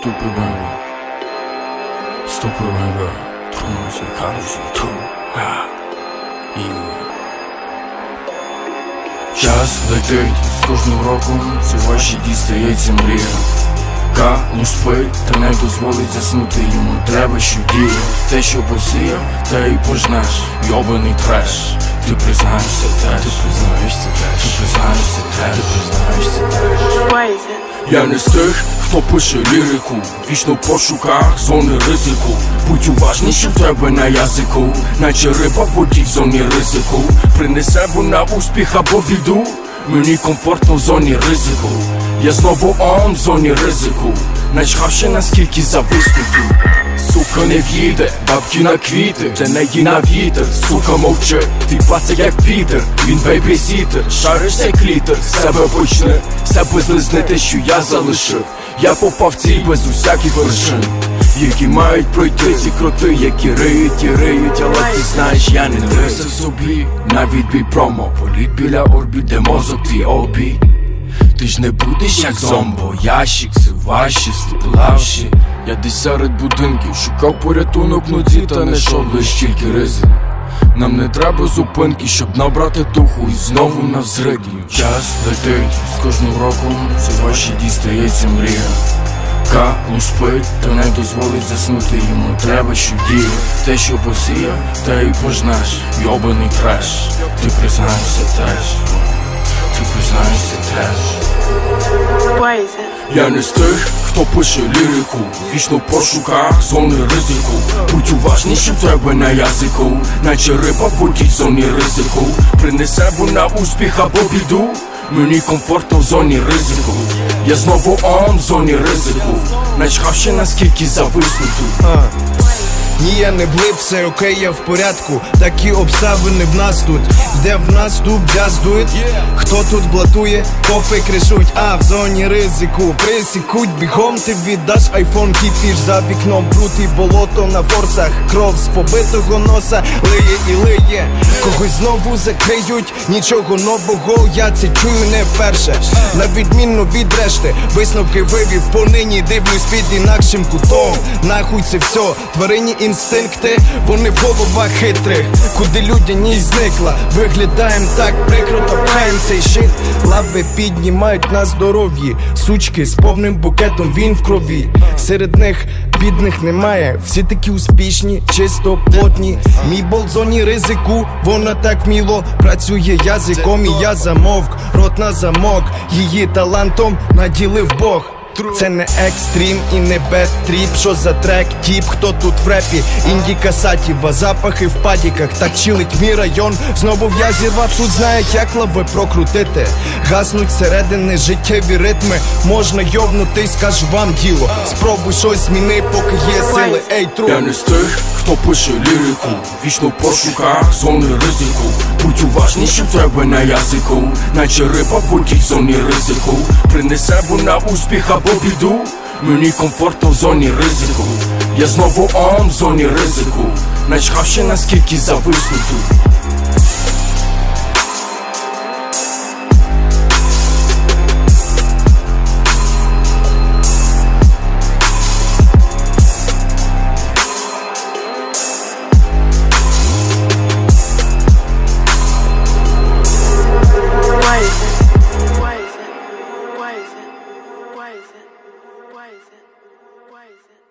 Ступи мене, тронуся, кажучи, час летить, з кожним роком все важче дістається мрія. Не спить, та не дозволить заснути йому. Треба, що діє, те, що посіяв, те й пожнеш. Йобаний треш, ти признаєшся теж. Я не з тих, хто пише лірику, вічно в пошуках зони ризику. Будь уважніший в тебе на язику, наче риба в воді в зоні ризику. Принесе вона успіх або біду, мені комфортно в зоні ризику. Я знову в зоні ризику, начхавши наскільки зависнути. Сука не в'їде, бабки на квіти, це не їй на вітер. Сука мовчи, ти паца як Пітер, він бейбісітер. Шариш цей клітер, з себе почни, себе злизни те, що я залишив. Я попав в ціль без усяких вершин, які мають пройти ці кроти, які риють і риють, але ти знаєш, я не трясся собі. Навіть бій промо, політ біля орбіт, де мозок твій обій. Ти ж не будеш як зомбо, ящик, це ваші, степлавші. Я десь серед будинків шукав порятунок вночі, та не шов лиш тільки ризик. Нам не треба зупинки, щоб набрати духу і знову навзрики. Час летить, з кожним роком все важче дістається мрія. Не спить, та не дозволить заснути йому. Треба, що діє, те, що посіяв, те й пожнеш. Йобаний треш, ти признаєшся теж. Я не з тих, хто пише лірику, вічно в пошуках зони ризику. Будь уважніший в тебе на язику, наче риба в воді в зоні ризику. Принесе вона успіх або біду, мені комфортно в зоні ризику. Я знову в зоні ризику, начхавши наскільки зависнути. Ні, я не влип, все окей, я в порядку. Такі обставини в нас тут. Де в нас тут джаз дует? Хто тут блатує? Копи кришуть, в зоні ризику присікуть, бігом ти віддаш айфон, кипіш за вікном, бруд і болото на форсах. Кров з побитого носа лиє і лиє. Когось знову закриють, нічого нового, я це чую не вперше. На відміну від решти, висновки вивів, понині дивлюсь під інакшим кутом. Нахуй це все, тваринні інстинкти, вони в головах хитрих. Куди людяність зникла, виглядаєм так прикро, топхаєм цей шит. Лави піднімають на здоров'ї, сучки з повним букетом, він в крові. Серед них бідних немає, всі такі успішні, чисто плотні. Мій бол в зоні ризику, вона так вміло працює язиком, і я замовк, рот на замок, її талантом наділив Бог. Це не екстрім і не бет-тріп, що за трек, тіп, хто тут в репі? Індіка сатіва, запахи в падіках, так чилить мій район. Знову я зірвав, тут знають, як лави прокрутити. Гаснуть середини життєві ритми, можна йовнутись, кажу вам діло. Спробуй щось зміни, поки є сили, ей, тру. Я не з тих, хто пише лірику, вічно в пошуках зони ризику. Будь уважніший в тебе на язику, наче риба в воді в зоні ризику. Принесе вона успіх або біду, мені комфортно в зоні ризику. Я знову в зоні ризику, начхавши наскільки зависнути. Why is it?